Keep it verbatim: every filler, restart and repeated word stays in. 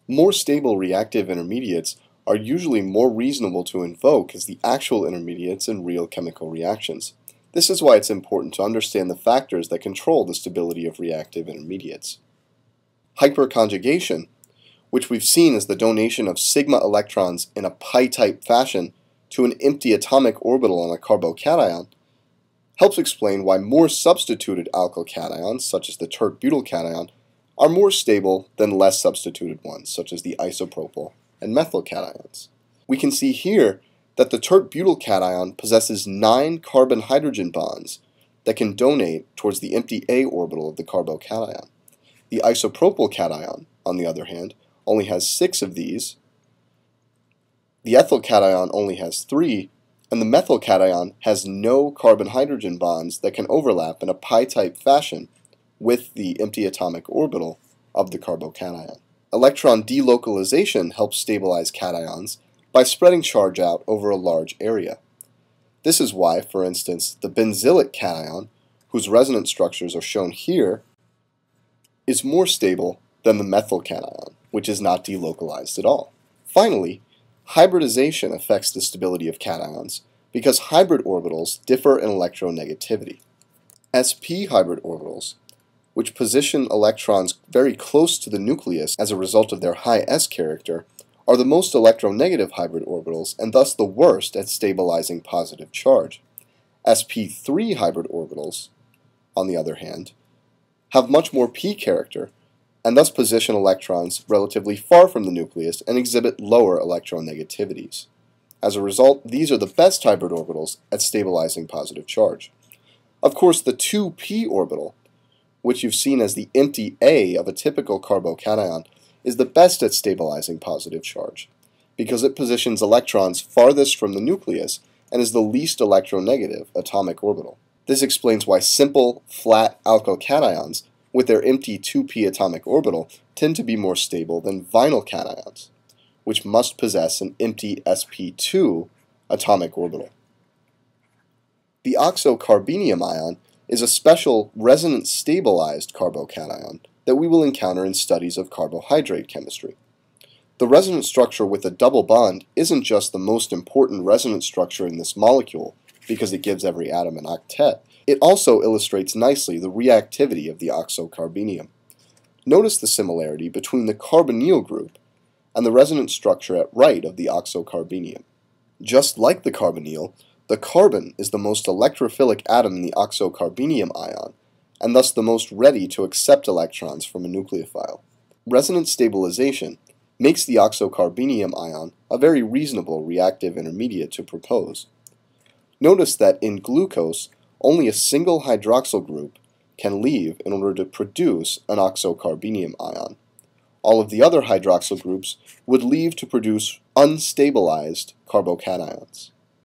More stable reactive intermediates are usually more reasonable to invoke as the actual intermediates in real chemical reactions. This is why it's important to understand the factors that control the stability of reactive intermediates. Hyperconjugation, which we've seen as the donation of sigma electrons in a pi-type fashion to an empty atomic orbital on a carbocation, helps explain why more substituted alkyl cations, such as the tert-butyl cation, are more stable than less substituted ones, such as the isopropyl and methyl cations. We can see here that the tert-butyl cation possesses nine carbon-hydrogen bonds that can donate towards the empty A orbital of the carbocation. The isopropyl cation, on the other hand, only has six of these, the ethyl cation only has three, and the methyl cation has no carbon-hydrogen bonds that can overlap in a pi-type fashion with the empty atomic orbital of the carbocation. Electron delocalization helps stabilize cations by spreading charge out over a large area. This is why, for instance, the benzylic cation, whose resonance structures are shown here, is more stable than the methyl cation, which is not delocalized at all. Finally, hybridization affects the stability of cations because hybrid orbitals differ in electronegativity. sp hybrid orbitals, which position electrons very close to the nucleus as a result of their high s character, are the most electronegative hybrid orbitals and thus the worst at stabilizing positive charge. s p three hybrid orbitals, on the other hand, have much more p character and thus position electrons relatively far from the nucleus and exhibit lower electronegativities. As a result, these are the best hybrid orbitals at stabilizing positive charge. Of course, the two p orbital, which you've seen as the empty A of a typical carbocation, is the best at stabilizing positive charge, because it positions electrons farthest from the nucleus and is the least electronegative atomic orbital. This explains why simple, flat alkyl cations with their empty two p atomic orbital tend to be more stable than vinyl cations, which must possess an empty s p two atomic orbital. The oxocarbenium ion is a special resonance-stabilized carbocation that we will encounter in studies of carbohydrate chemistry. The resonance structure with a double bond isn't just the most important resonance structure in this molecule because it gives every atom an octet. It also illustrates nicely the reactivity of the oxocarbenium. Notice the similarity between the carbonyl group and the resonance structure at right of the oxocarbenium. Just like the carbonyl, the carbon is the most electrophilic atom in the oxocarbenium ion, and thus the most ready to accept electrons from a nucleophile. Resonance stabilization makes the oxocarbenium ion a very reasonable reactive intermediate to propose. Notice that in glucose, only a single hydroxyl group can leave in order to produce an oxocarbenium ion. All of the other hydroxyl groups would leave to produce unstabilized carbocations.